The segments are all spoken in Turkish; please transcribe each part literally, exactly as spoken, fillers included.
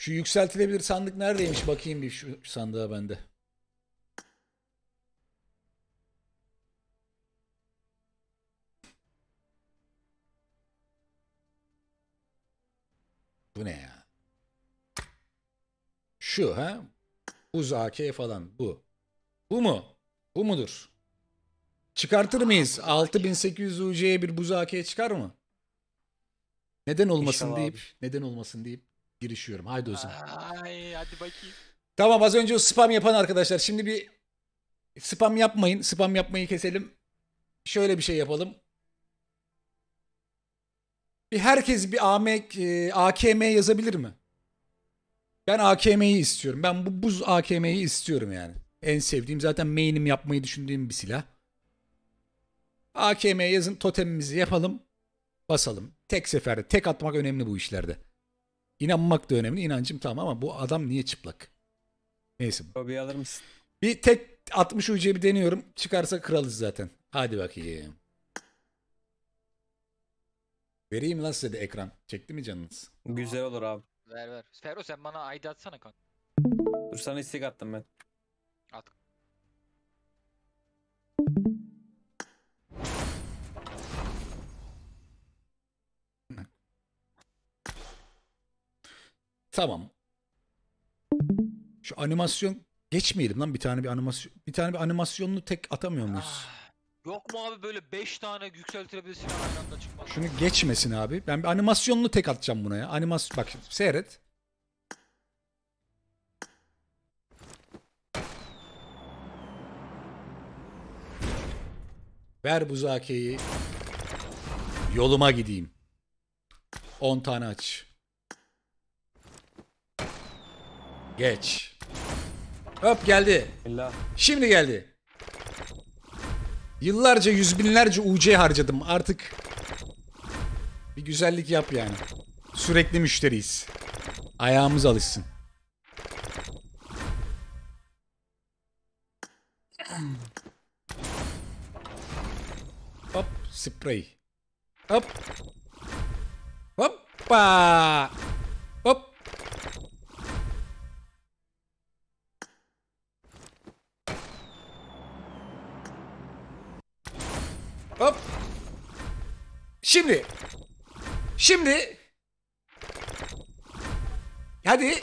Şu yükseltilebilir sandık neredeymiş bakayım bir şu sandığa bende. Bu ne ya? Şu ha? Buz A K falan bu. Bu mu? Bu mudur? Çıkartır mıyız? altı bin sekiz yüz U C'ye bir buz A K çıkar mı? Neden olmasın İnşallah deyip, abi. neden olmasın deyip girişiyorum. Haydi o zaman. Ay hadi bakayım. Tamam az önce o spam yapan arkadaşlar. Şimdi bir spam yapmayın. Spam yapmayı keselim. Şöyle bir şey yapalım. Bir herkes bir A M, e, A K M yazabilir mi? Ben A K M'yi istiyorum. Ben bu buz A K M'yi istiyorum yani. En sevdiğim zaten main'im yapmayı düşündüğüm bir silah. A K M yazın totemimizi yapalım. Basalım. Tek seferde. Tek atmak önemli bu işlerde. İnanmak da önemli. İnancım tamam ama bu adam niye çıplak? Neyse. Lobiyi alır mısın? Bir tek altmış U C bir deniyorum. Çıkarsa kralız zaten. Hadi bakayım. Vereyim lan size de ekran. Çekti mi canınız? Güzel olur abi. Ver ver. Ferro sen bana I D atsana kanka. Dur sana istek attım ben. At. Tamam. Şu animasyon geçmeyelim lan bir tane bir animasyon. Bir tane bir animasyonlu tek atamıyor muyuz? Ah, yok mu abi böyle beş tane yükseltilebilir silah aynı anda çıkmaz. Şunu geçmesin abi. Ben bir animasyonlu tek atacağım buna ya. Animasyon bak şimdi seyret. Ver buzakeyi. Yoluma gideyim. on tane aç. Geç. Hop geldi. İlla. Şimdi geldi. Yıllarca yüz binlerce U C harcadım. Artık bir güzellik yap yani. Sürekli müşteriyiz. Ayağımız alışsın. Hop sprey. Hop. Hoppa. Hop. Hop. Şimdi. Şimdi. Hadi.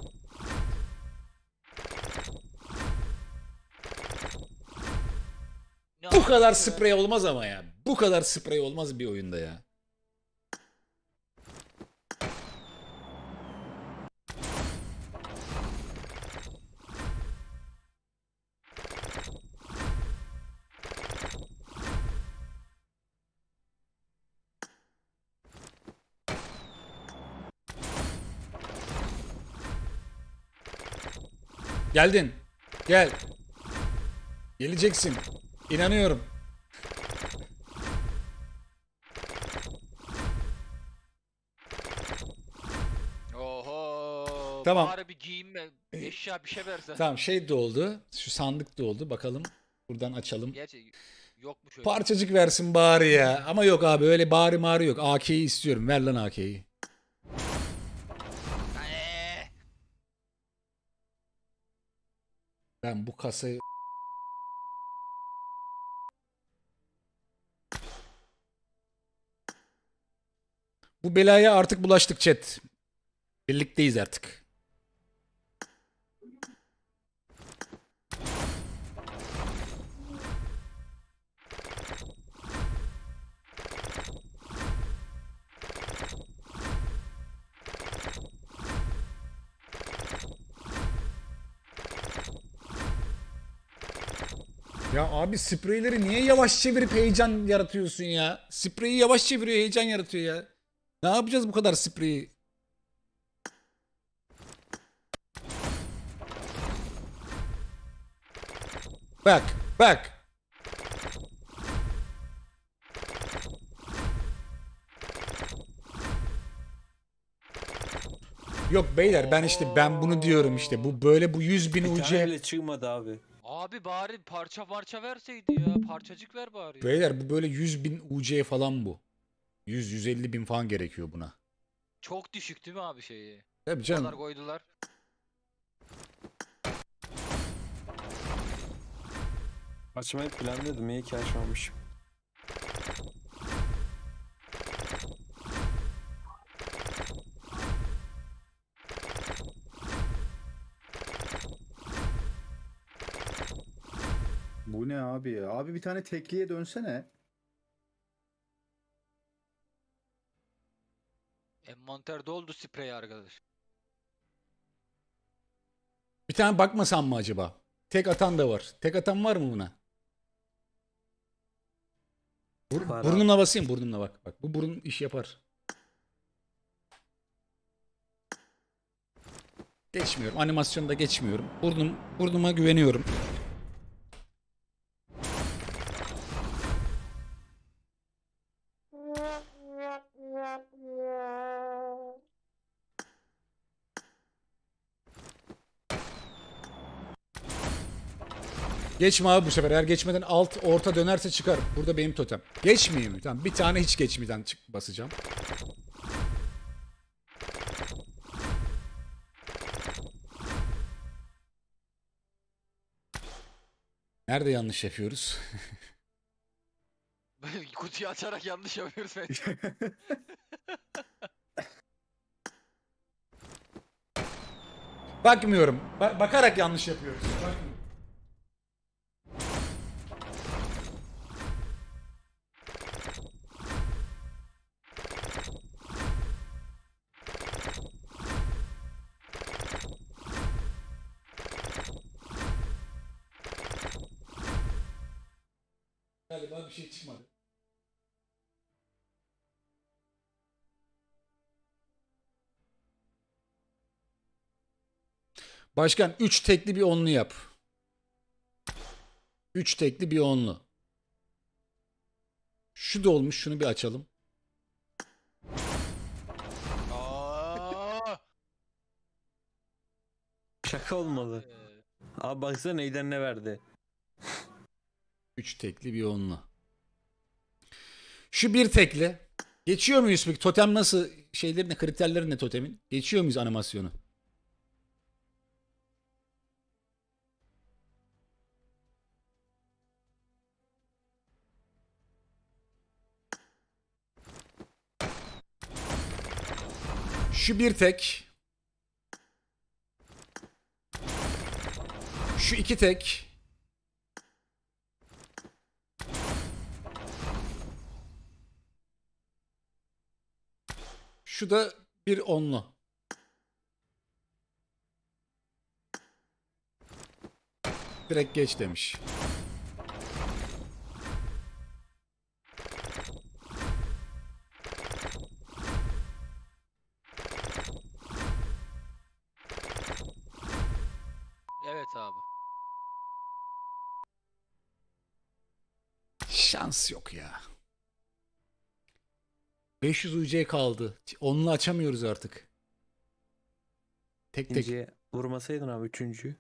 Ne Bu kadar yaptı? sprey olmaz ama ya. Bu kadar sprey olmaz bir oyunda ya. Geldin. Gel. Geleceksin. İnanıyorum. Oho. Tamam. Bari bir giyinme. Eşya bir şey versen. Tamam şey de oldu. Şu sandık da oldu. Bakalım. Buradan açalım. Gerçi yok mu şöyle? Parçacık versin bari ya. Ama yok abi öyle bari mağrı yok. A K'yi istiyorum. Ver lan A K'yi. Eee. Ben bu kasayı... Bu belaya artık bulaştık chat. Birlikteyiz artık. Ya abi spreyleri niye yavaş çevirip heyecan yaratıyorsun ya? Spreyi yavaş çeviriyor heyecan yaratıyor ya. Ne yapacağız bu kadar spreyi? Bak bak. Yok beyler ben işte ben bunu diyorum işte. Bu böyle bu yüz bin Bir tane U C. bile çıkmadı abi. Abi bari parça parça verseydi ya. Parçacık ver bari ya. Beyler bu böyle yüz bin U C falan bu. yüz yüz elli bin falan gerekiyor buna. Çok düşük değil mi abi şeyi? Tabii Bu kadar canım. koydular. Açmayı planlıyordum. İyi ki açmamışım. Bu ne abi ya? Abi bir tane tekliye dönsene. Envanterde oldu sprey arkadaş. Bir tane bakmasam mı acaba? Tek atan da var. Tek atan var mı buna? Bur Var abi. burnumla basayım, burnumla bak. Bak bu burun iş yapar. Geçmiyorum. Animasyonda geçmiyorum. Burnum burnuma güveniyorum. Geçme abi bu sefer. Eğer geçmeden alt orta dönerse çıkar. Burada benim totem. Geçmeyeyim mi? Tamam. Bir tane hiç geçmeden çık basacağım. Nerede yanlış yapıyoruz? Kutuyu açarak yanlış yapıyoruz bence. Bakmıyorum. Ba- bakarak yanlış yapıyoruz. Bakmıyorum. Galiba bir şey çıkmadı. Başkan üç tekli bir onlu yap. üç tekli bir onlu. Şu da olmuş. Şunu bir açalım. Aa! Şaka olmalı. Ee, Abi baksana neyden ne verdi. üç tekli bir onlu. Şu bir tekli. Geçiyor muyuz peki? Totem nasıl? Şeylerin ne? Kriterleri ne totemin? Geçiyor muyuz animasyonu? Şu bir tek. Şu iki tek. Şu da bir onlu. Direkt geç demiş. evet abi. Şans yok ya. beş yüz U C kaldı. Onlu açamıyoruz artık. Tek tek. İkinciye vurmasaydın abi üçüncüyü.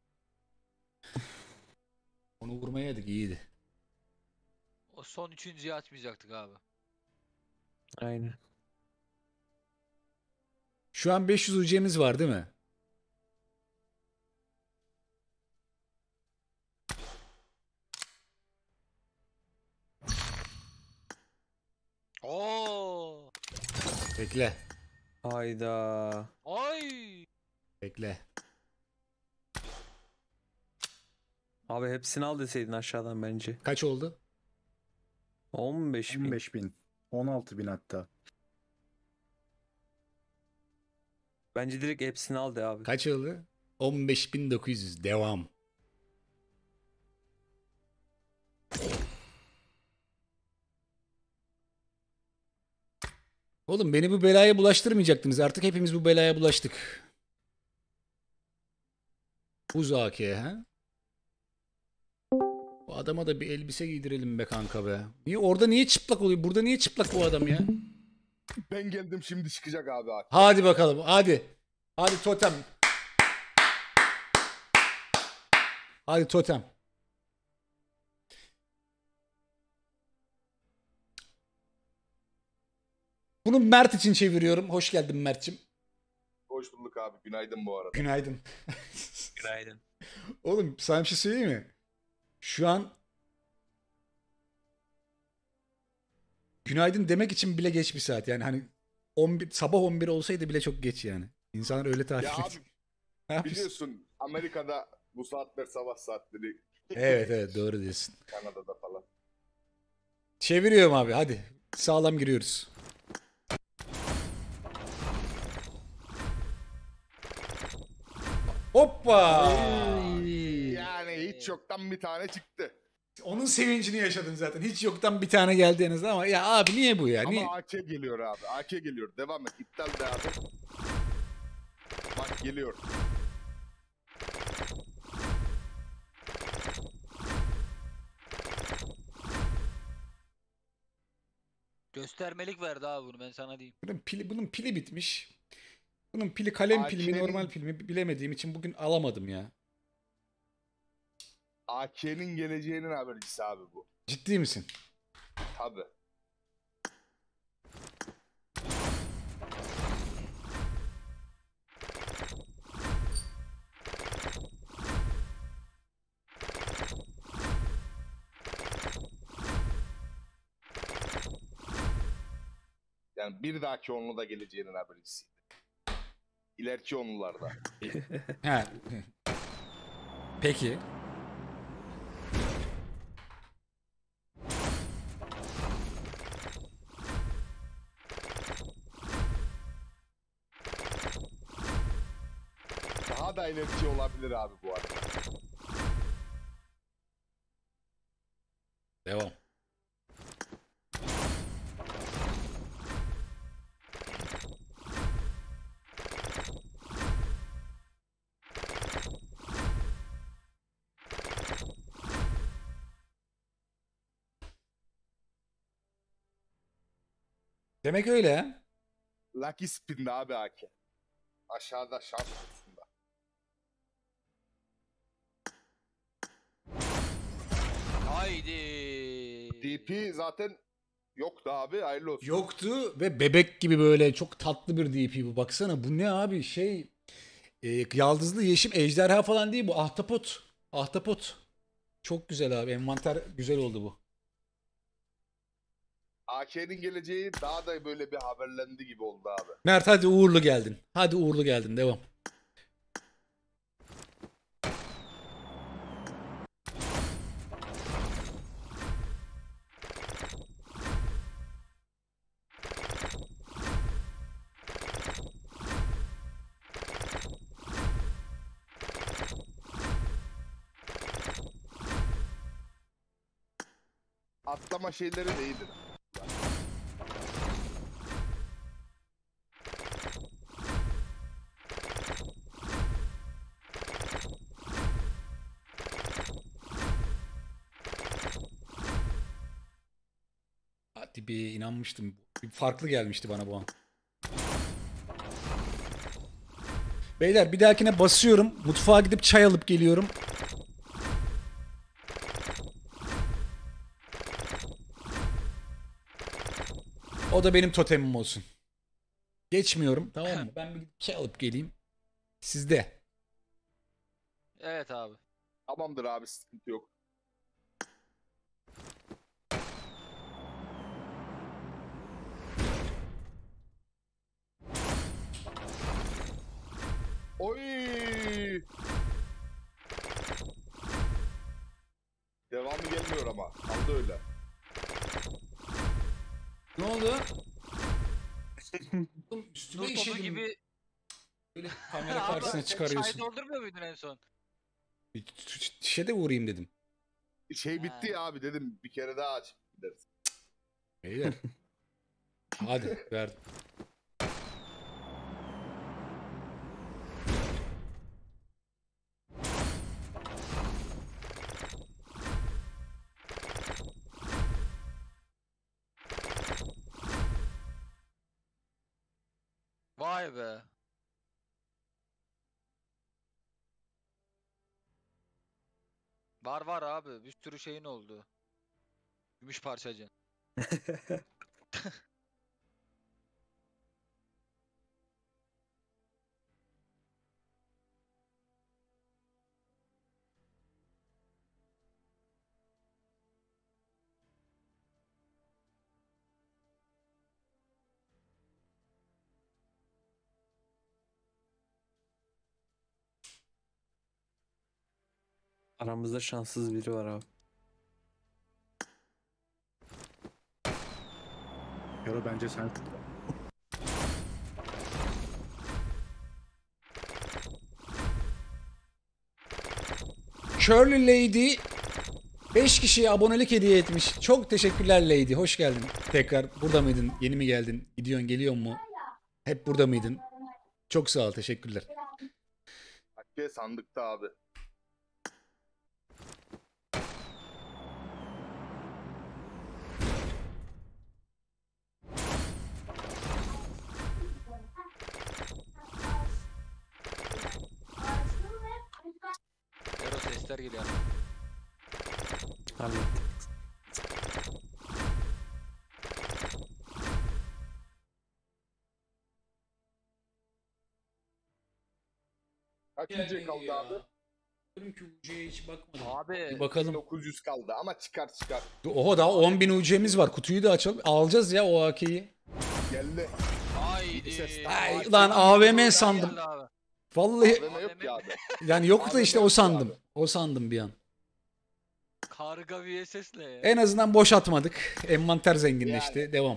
Onu vurmayaydık iyiydi. O son üçüncüyü açmayacaktık abi. Aynen. Şu an beş yüz U C'miz var değil mi? Oo! Bekle. Hayda. Ay! Bekle. Abi hepsini al deseydin aşağıdan bence. Kaç oldu? on beş bin. on beş bin. on altı bin hatta. Bence direkt hepsini al de abi. Kaç oldu? on beş bin dokuz yüz. Devam. Oğlum beni bu belaya bulaştırmayacaktınız. Artık hepimiz bu belaya bulaştık. Buz A K ha? Bu adama da bir elbise giydirelim be kanka be. Niye orada niye çıplak oluyor? Burada niye çıplak bu adam ya? Ben geldim şimdi çıkacak abi. Hadi bakalım hadi. Hadi totem. Hadi totem. Bunu Mert için çeviriyorum. Hoş geldin Mert'cim. Hoş hoş bulduk abi. Günaydın bu arada. Günaydın. Günaydın. Oğlum sana bir şey söyleyeyim mi? Şu an günaydın demek için bile geç bir saat. Yani hani on bir, sabah on bir olsaydı bile çok geç yani. İnsanlar öyle tarif Ya ediyor. abi Ne yapıyorsun? biliyorsun Amerika'da bu saatler sabah saatleri. Evet evet doğru diyorsun. Kanada'da falan. Çeviriyorum abi hadi. Sağlam giriyoruz. Hoppa! Yani hiç yoktan bir tane çıktı. Onun sevincini yaşadın zaten. Hiç yoktan bir tane geldi en azından ama ya abi niye bu ya? Niye? Ama A K geliyor abi. A K geliyor. Devam et. İptal de abi. Bak geliyor. Göstermelik verdi abi bunu ben sana diyeyim. Bunun pili, bunun pili bitmiş. Bunun pili kalem pili mi A K'nin normal pil mi bilemediğim için bugün alamadım ya. A K'nin geleceğinin habercisi abi bu. Ciddi misin? Tabi. Yani bir dahaki onlu da geleceğinin habercisiydi. İleriki onlularda. He. Peki. Daha da ileriki olabilir abi bu arada. Devam. Demek öyle ha. Lucky Spin'de abi A K. Aşağıda şans kutusunda. Haydi. D P zaten yoktu abi. Hayırlı olsun. Yoktu ve bebek gibi böyle çok tatlı bir D P bu. Baksana bu ne abi şey e, yaldızlı yeşim ejderha falan değil bu ahtapot. Ahtapot. Çok güzel abi envanter güzel oldu bu. A K'nin geleceği daha da böyle bir haberlendi gibi oldu abi. Mert hadi uğurlu geldin. Hadi uğurlu geldin devam. Atlama şeyleri de iyidir. Hadi bir inanmıştım. Bir farklı gelmişti bana bu an. Beyler bir dahakine basıyorum. Mutfağa gidip çay alıp geliyorum. O da benim totemim olsun. Geçmiyorum tamam mı? Ben bir gidip çay alıp geleyim. Sizde. Evet abi. Tamamdır abi sıkıntı yok. Oy! Devamı gelmiyor ama. Kaldı öyle. Ne oldu? Oğlum üstüne Nur topu işedim. gibi. Böyle kamera Abi, karşısına sen çıkarıyorsun. Çay doldurmuyor muydun en son? Bir şişe de uğrayayım dedim. Şey Ha. bitti ya abi dedim bir kere daha aç gideriz. Beyler. Hadi verdim. Vay be. Var var abi. Bir sürü şeyin oldu. Gümüş parçacı. Aramızda şanssız biri var abi. Yaro bence sen. Shirley Lady beş kişiye abonelik hediye etmiş. Çok teşekkürler Lady. Hoş geldin. Tekrar burada mıydın? Yeni mi geldin? Gidiyorsun geliyor mu? Hep burada mıydın? Çok sağ ol. Teşekkürler. Hakkı sandıkta abi. Ero sesler geliyor. Hallettim. Kaç ücret kaldı abi? Diyorum ki U C'ye hiç bakmadım. Abi Bir bakalım. dokuz yüz kaldı ama çıkar çıkar. Oho daha on bin U C'miz var. Kutuyu da açalım. Alacağız ya o A K'yi. Geldi. haydi. Ay, lan A V M sandım. Geldi abi. Vallahi A V M yok ki abi. yani yok da A V M işte o yok ki sandım. abi. O sandım bir an. Karga V S S'le ya. En azından boş atmadık. Envanter zenginleşti. Yani. Devam.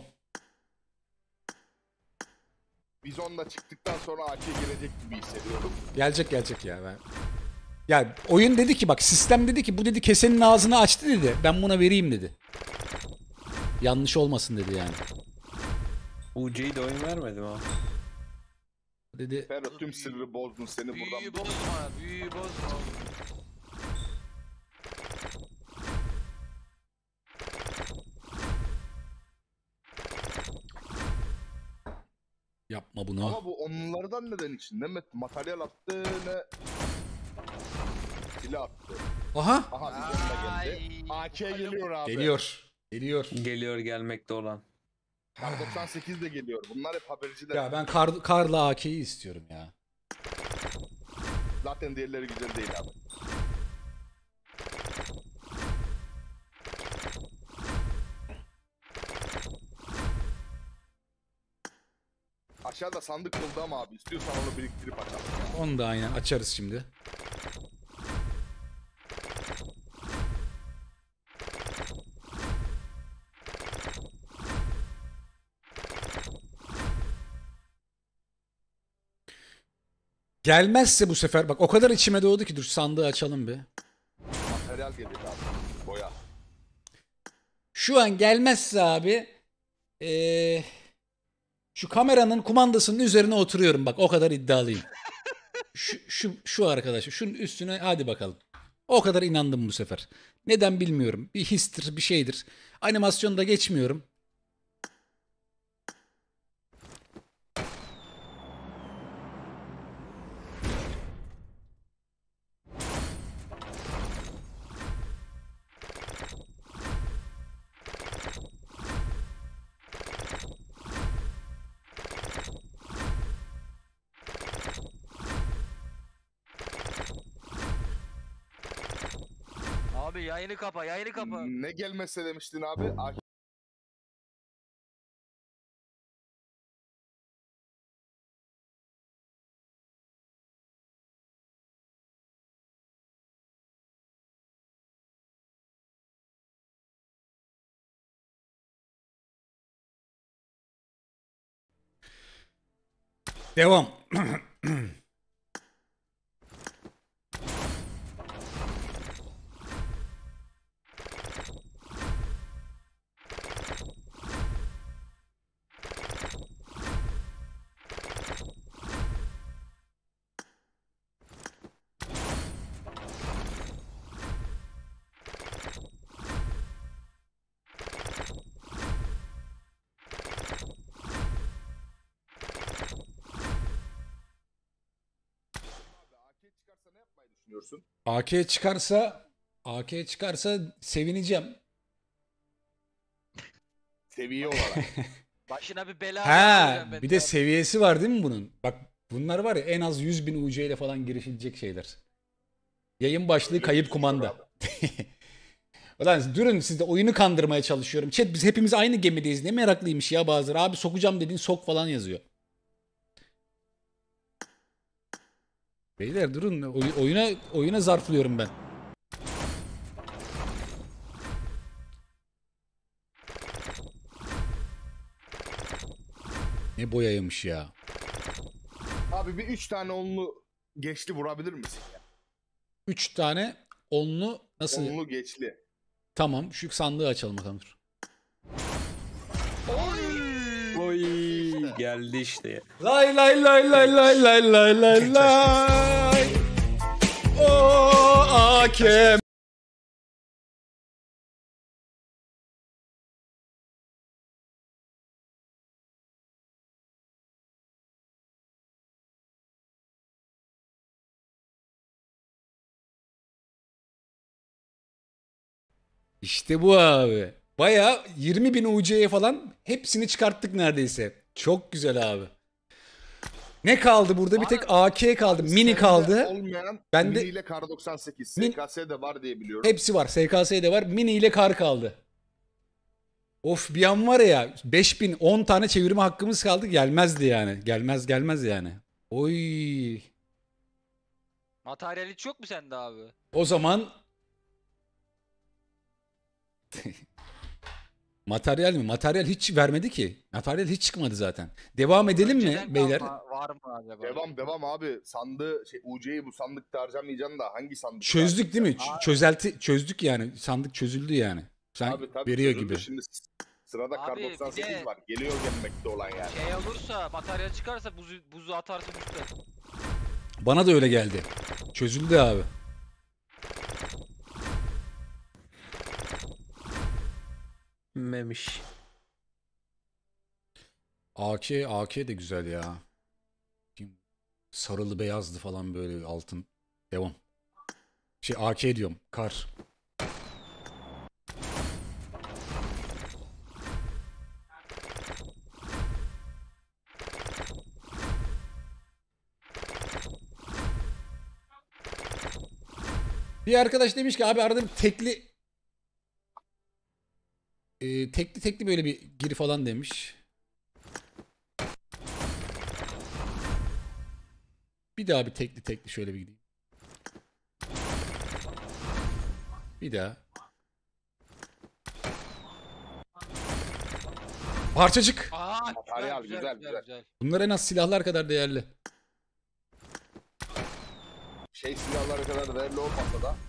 Biz onunla çıktıktan sonra A K gelecek gibi hissediyorum. Gelecek gelecek ya ben. Ya oyun dedi ki bak sistem dedi ki bu dedi kesenin ağzını açtı dedi. Ben buna vereyim dedi. Yanlış olmasın dedi yani. U C'yi de oyun vermedim abi. Dedi Ferro tüm sırrı bozdun seni Büyüyü buradan. bozma, büyüyü bozma. yapma bunu. Ama bu onlardan neden için? Ne met- materyal attı ne silah attı. Aha Aha üzerine geldi. A K geliyor abi. geliyor. Geliyor. Geliyor gelmekte olan. Kar doksan sekiz de geliyor. Bunlar hep haberciler. Ya ben kar, karla A K'yi istiyorum ya. Zaten diğerleri güzel değil abi. Aşağıda sandık buldu ama abi istiyorsan onu biriktirip açalım. Onu da aynen açarız şimdi. Gelmezse bu sefer bak o kadar içime doğdu ki dur sandığı açalım bir. Materyal geliyor abi. Boya. Şu an gelmezse abi ee, şu kameranın kumandasının üzerine oturuyorum bak o kadar iddialıyım. Şu, şu, şu arkadaş şunun üstüne hadi bakalım. O kadar inandım bu sefer. Neden bilmiyorum. Bir histir bir şeydir. Animasyonda geçmiyorum. Abi yayını kapa, yayını kapa. Ne gelmezse demiştin abi. A K Devam. çıkarsa ne yapmayı düşünüyorsun? A K çıkarsa A K çıkarsa sevineceğim. Seviye olarak. Başına bir bela Ha, koyacağım ben bir de abi. seviyesi var değil mi bunun? Bak bunlar var ya en az yüz bin U C ile falan girişilecek şeyler. Yayın başlığı kayıp kumanda. Ulan durun siz de oyunu kandırmaya çalışıyorum. Chat biz hepimiz aynı gemideyiz. Ne meraklıymış ya bazıları. Abi sokacağım dediğin sok falan yazıyor. Beyler durun oy- oyuna oyuna zarflıyorum ben. Ne boyaymış ya. Abi bir üç tane onlu geçli vurabilir misin ya? Üç tane onlu nasıl? Onlu geçli. Tamam, şu sandığı açalım bakalım. Dur. Oy geldi işte. Lay lay lay lay lay lay lay lay lay. O A K. İşte bu abi. Baya yirmi bin U C'ye falan hepsini çıkarttık neredeyse. Çok güzel abi. Ne kaldı burada? Bir tek A K kaldı. Mini Sende kaldı. Olmayan Ben Mini de- ile Kar doksan sekiz. Min- S K S de var diye biliyorum. Hepsi var. S K S'de var. Mini ile kar kaldı. Of bir an var ya beş bin on tane çevirme hakkımız kaldı. Gelmezdi yani. Gelmez gelmez yani. Oy. Materyal hiç yok mu sende abi? O zaman materyal mi? Materyal hiç vermedi ki. Materyal hiç çıkmadı zaten. Devam edelim mi Önceden beyler? kalma var mı acaba? Devam devam abi. Sandığı şey U C'yi bu sandıkta harcamayacaksın da hangi sandık? Çözdük değil mi? Ç- Çözelti çözdük yani. Sandık çözüldü yani. Sen Abi tabii veriyor çözüldü. gibi. Şimdi s- sırada Kar Abi, bir doksan sekiz de- var. Geliyor gelmekte olan yani. Şey olursa, materyal çıkarsa buzu, buzu atarsın üstte. Bana da öyle geldi. Çözüldü abi. Memiş. A K A K de güzel ya. Sarılı beyazlı falan böyle altın. Devam. Şey A K diyorum. Kar. Bir arkadaş demiş ki abi arada bir tekli e, tekli tekli böyle bir giri falan demiş. Bir daha bir tekli tekli şöyle bir gideyim. Bir daha. Parçacık. Aa, Materyal, güzel, güzel. Bunlar en az silahlar kadar değerli. Şey silahları kadar değerli olmasa da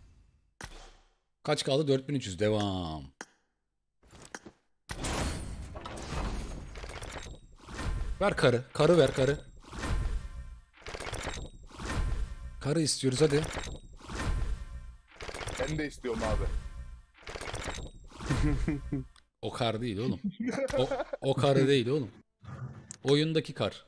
Kaç kaldı? dört bin üç yüz. Devam. Ver karı. Karı ver karı. Karı istiyoruz hadi. ben de istiyorum abi. O kar değil oğlum. O, o karı değil oğlum. Oyundaki kar.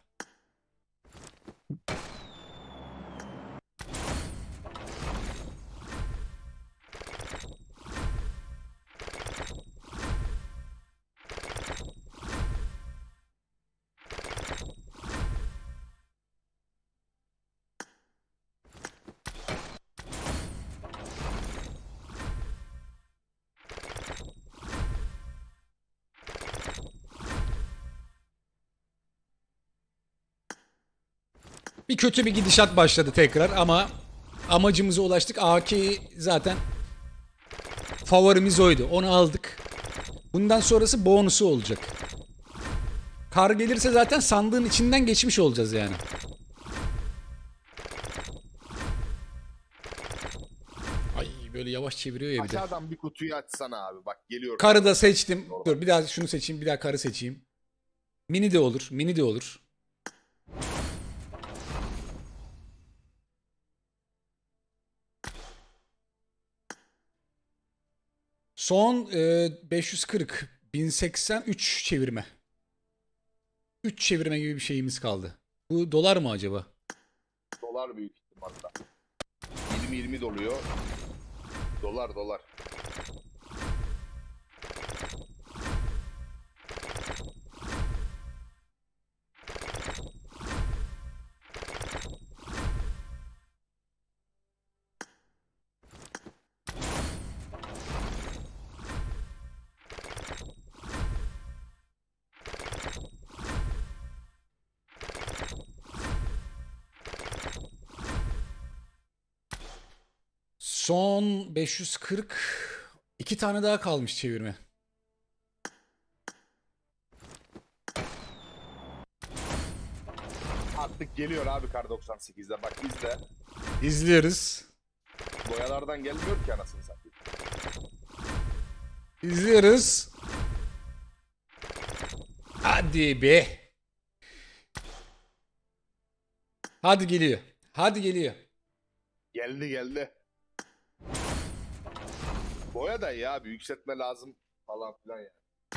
Bir kötü bir gidişat başladı tekrar ama amacımıza ulaştık. A K'yi zaten favorimiz oydu. Onu aldık. Bundan sonrası bonusu olacak. Kar gelirse zaten sandığın içinden geçmiş olacağız yani. Ay böyle yavaş çeviriyor ya bir de. Aşağıdan bir kutuyu açsana abi. Bak geliyor. Karı da seçtim. Dur bir daha şunu seçeyim. Bir daha karı seçeyim. Mini de olur. Mini de olur. Son e, beş yüz kırk. bin seksen üç çevirme. üç çevirme gibi bir şeyimiz kaldı. Bu dolar mı acaba? Dolar büyük ihtimalle. yirmi yirmi doluyor. Dolar dolar. Son beş yüz kırk. İki tane daha kalmış çevirme. Artık geliyor abi kar doksan sekizde. Bak izle. İzliyoruz. Boyalardan gelmiyor ki anasını satayım. İzliyoruz. Hadi be. Hadi geliyor. Hadi geliyor. Geldi geldi. Boya da iyi abi. Yükseltme lazım falan filan ya.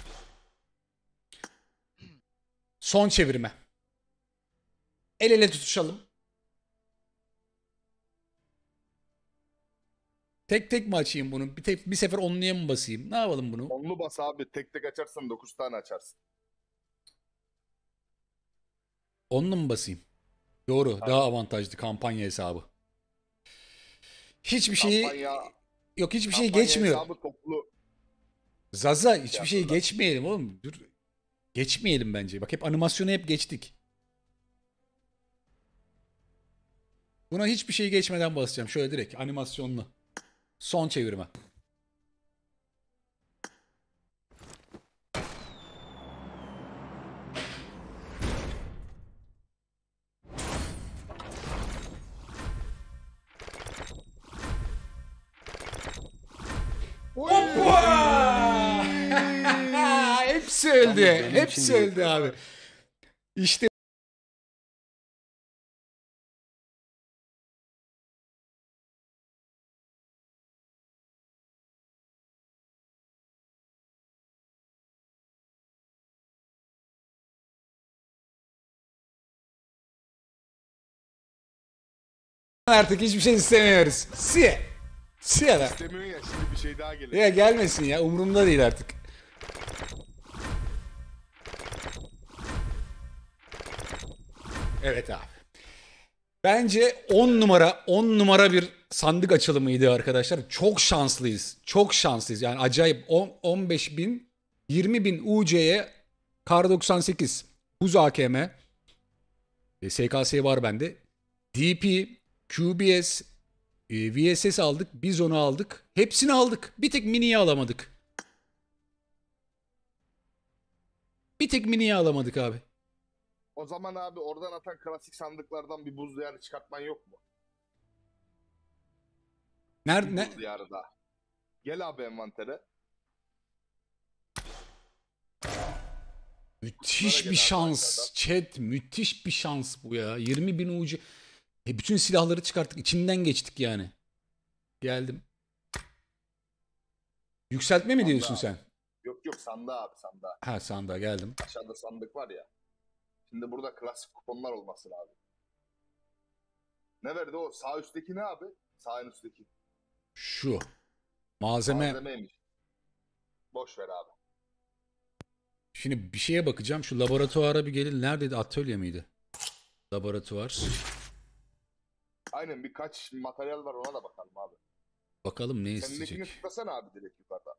Son çevirme. El ele tutuşalım. Tek tek mi açayım bunu? Bir, tek, bir sefer onluya mı basayım? Ne yapalım bunu? Onlu bas abi. Tek tek açarsan dokuz tane açarsın. Onlu mu basayım? Doğru. Daha avantajlı kampanya hesabı. Hiçbir şeyi Kampanya, yok hiçbir şey kampanya geçmiyor. hesabı toplu. Zaza hiçbir şeyi Yaptılar. geçmeyelim oğlum. Dur. Geçmeyelim bence. Bak hep animasyonu hep geçtik. Buna hiçbir şey geçmeden basacağım. Şöyle direkt animasyonlu. Son çevirme. Hoppa! Hepsi öldü. Yalnız benim Hepsi için öldü değil. abi. İşte artık hiçbir şey istemiyoruz. Siye. Siye lan. İstemiyorsun ya şimdi bir şey daha gelir. Ya gelmesin ya. Umurumda değil artık. Evet abi. Bence on numara on numara bir sandık açılımıydı arkadaşlar. Çok şanslıyız. Çok şanslıyız. Yani acayip on, on beş bin yirmi bin U C'ye Kar doksan sekiz Buz A K M e, S K S var bende. D P, Q B S, e, V S S aldık. Bizon'u aldık. Hepsini aldık. Bir tek mini'yi alamadık. Bir tek mini'yi alamadık abi. O zaman abi oradan atan klasik sandıklardan bir buz diyarı çıkartman yok mu? Nerede? Bir Ne? buz diyarı daha. Gel abi envantere. Müthiş Bunlara bir gel abi şans. aşağıdan. Chat müthiş bir şans bu ya. yirmi bin U C. E bütün silahları çıkarttık. İçinden geçtik yani. Geldim. Yükseltme mi Sandığa diyorsun abi. sen? Yok yok sandığa abi sandığa. Ha sandığa geldim. Aşağıda sandık var ya. Şimdi burada klasik kuponlar olması lazım. Ne verdi o? Sağ üstteki ne abi? Sağ en üstteki. Şu. Malzeme. Malzemeymiş. Boş ver abi. Şimdi bir şeye bakacağım. Şu laboratuvara bir gelin. Neredeydi? Atölye miydi? Laboratuvar. Aynen birkaç materyal var ona da bakalım abi. Bakalım ne Sendekini isteyecek. tıklasana abi direkt yukarıda.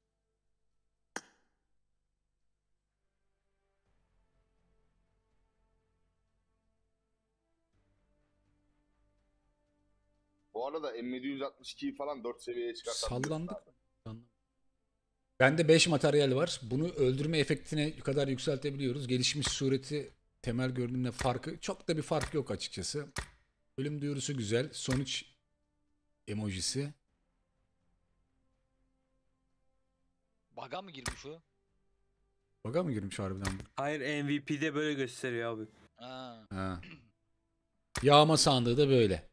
Bu arada M yedi yüz altmış ikiyi falan dört seviyeye çıkartabiliyorsun Sallandık. abi. Bende beş materyal var. Bunu öldürme efektine kadar yükseltebiliyoruz. Gelişmiş sureti temel görünümle farkı çok da bir fark yok açıkçası. Ölüm duyurusu güzel. Sonuç emojisi. Baga mı girmiş o? Baga mı girmiş harbiden bu? Hayır, M V P'de böyle gösteriyor abi. Ha. Ha. Yağma sandığı da böyle.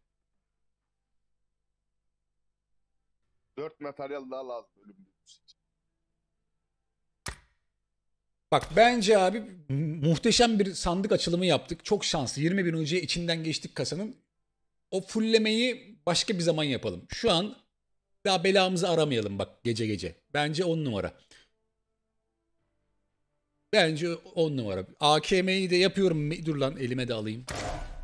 dört materyal daha lazım ölüm duyurusu için. Bak bence abi muhteşem bir sandık açılımı yaptık. Çok şanslı. yirmi bin U C içinden geçtik kasanın. O fulllemeyi başka bir zaman yapalım. Şu an daha belamızı aramayalım bak gece gece. Bence on numara. Bence on numara. A K M'yi de yapıyorum. Dur lan elime de alayım.